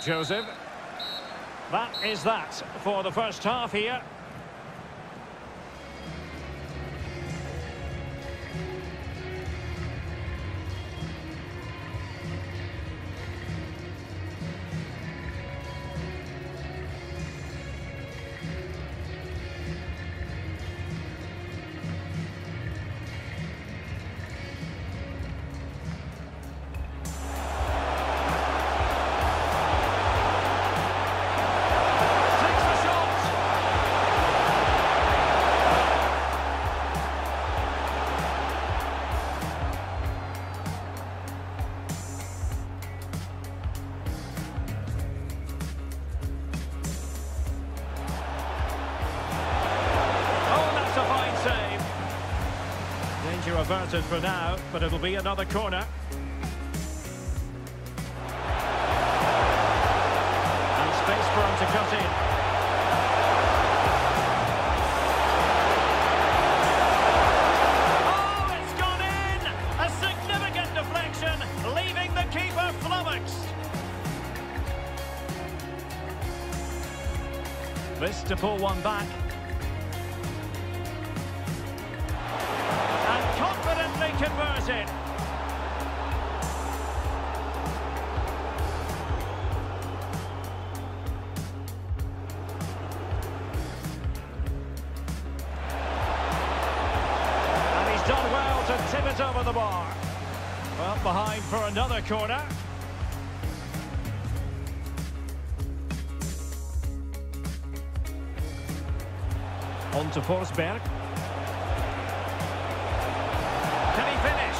Joseph. That is that for the first half here. Danger averted for now, but it'll be another corner. And space for him to cut in. Oh, it's gone in! A significant deflection, leaving the keeper flummoxed. This to pull one back. Converted. And he's done well to tip it over the bar. Well, behind for another corner. On to Forsberg. Can he finish?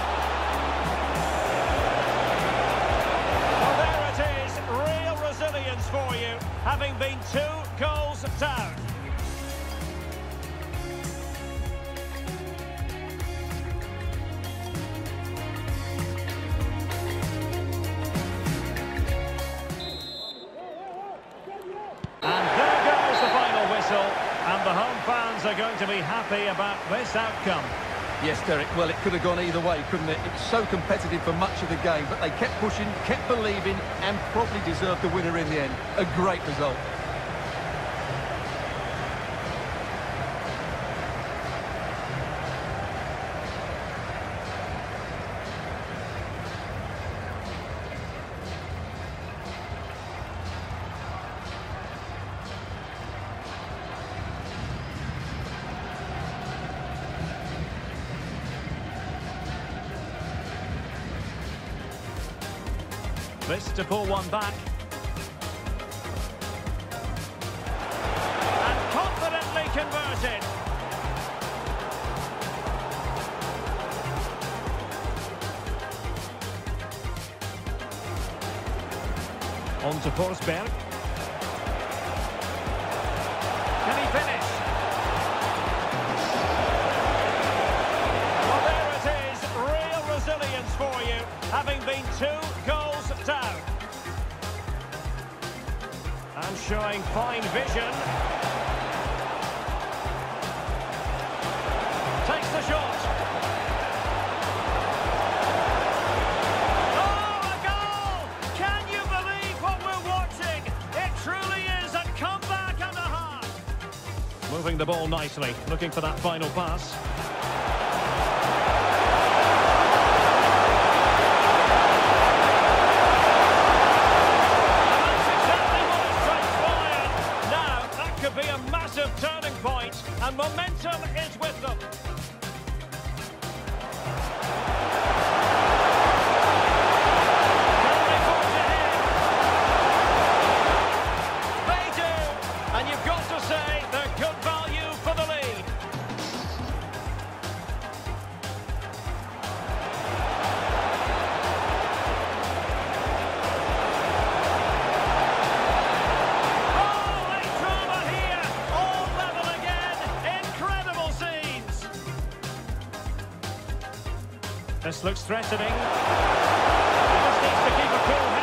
Well, there it is. Real resilience for you, having been 2 goals down. And there goes the final whistle. And the home fans are going to be happy about this outcome. Yes, Derek, well, it could have gone either way, couldn't it? It was so competitive for much of the game, but they kept pushing, kept believing, and probably deserved the winner in the end. A great result. This to pull one back. And confidently converted. On to Forsberg. Can he finish? Well, there it is. Real resilience for you, having been 2 goals down. And showing fine vision. Takes the shot. Oh, a goal! Can you believe what we're watching? It truly is a comeback and a half. Moving the ball nicely, looking for that final pass. Be a massive turning point, and momentum is with them. Can they forge ahead? They do, and you've got to say they're good value for the lead. This looks threatening. He just needs to keep a cool